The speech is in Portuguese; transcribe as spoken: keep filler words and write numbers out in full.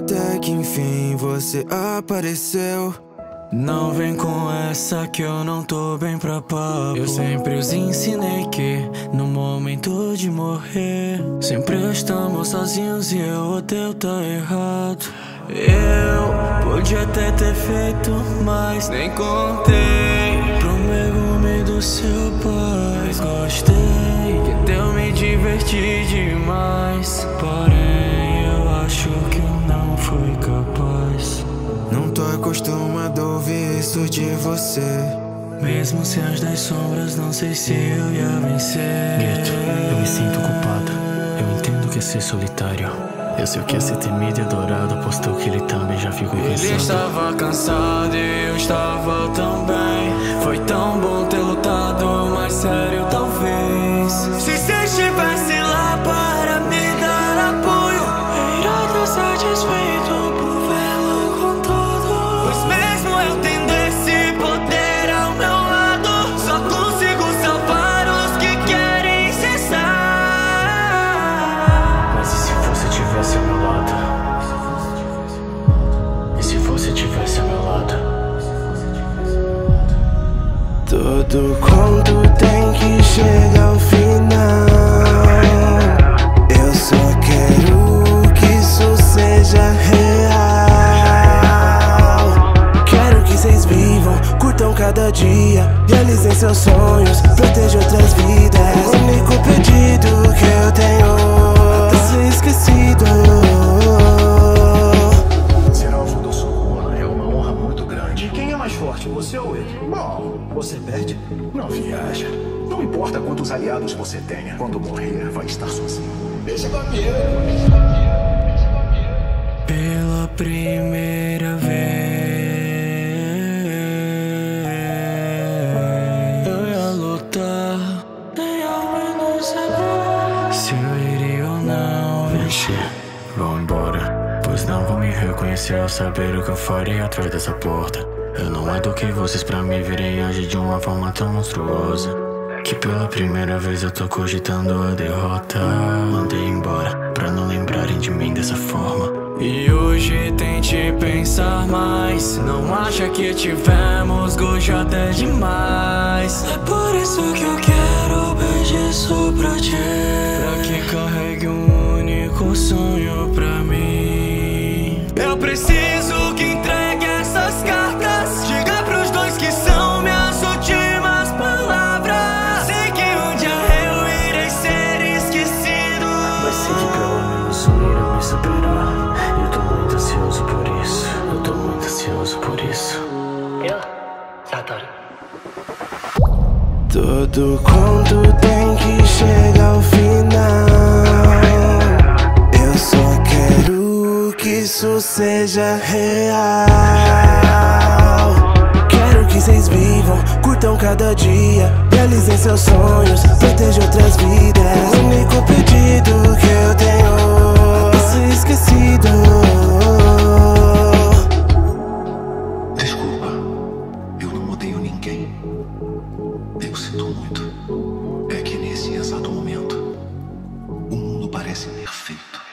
até que enfim você apareceu. Não vem com essa que eu não tô bem pra papo. Eu sempre os ensinei que no momento de morrer sempre estamos sozinhos e eu odeio tá errado. Eu podia até ter feito mais, nem contei pro legume do seu pai. Mas gostei que deu me divertir demais. Porém eu acho que eu não fui capaz. Não tô acostumado a ouvir isso de você. Mesmo sem as das sombras, não sei se eu ia vencer. Gueto, eu me sinto culpado. Eu entendo que é ser solitário. Eu sei o que é ser temido e adorado, apostou que ele também já ficou cansado. Ele estava cansado e eu estava tão bem. Foi tão bom ter lutado, mas sério talvez. Se você estivesse lá para me dar apoio, eu iria estar satisfeito por vê-lo com tudo. Pois mesmo eu tendo esse poder ao meu lado, só consigo salvar os que querem cessar. Mas e se você tivesse ao meu lado? E se você tivesse ao meu lado? Todo conto tem que chegar ao final. Eu só quero que isso seja real. Quero que vocês vivam, curtam cada dia, realizem seus sonhos, protejam outras vidas. O único pedido que eu tenho é ser esquecido. Ser alvo do Sukuna é uma honra muito grande. Quem é mais forte, você ou ele? Bom, você perde? Não viaja. Não importa quantos aliados você tenha, quando morrer, vai estar sozinho. Deixa comigo. Pela primeira vez eu ia lutar, nem ao menos saber se eu iria ou não vencer. Vão embora, pois não vão me reconhecer ao saber o que eu farei atrás dessa porta. Eu não eduquei vocês pra me verem agir de uma forma tão monstruosa, que pela primeira vez eu tô cogitando a derrota. Mandei embora pra não lembrarem de mim dessa forma. E hoje tente pensar mais, não acha que tivemos gosto até demais. É por isso que eu quero pedir isso pra ti, pra que carregue um único sonho pra mim. Eu preciso que entregue essas cartas, diga pros dois que são minhas últimas palavras. Sei que um dia eu irei ser esquecido, Mas sei que pelo menos um irá me superar. Eu tô muito ansioso por isso. Eu tô muito ansioso por isso. Eu, Satori. Todo conto tem que chegar ao final. Eu só quero que isso seja real. Quero que vocês vivam, curtam cada dia, realizem seus sonhos, protejam outras vidas. O único pedido que eu tenho é ser esquecido. Desculpa, eu não odeio ninguém. Eu sinto muito. É que nesse exato momento, o mundo parece perfeito.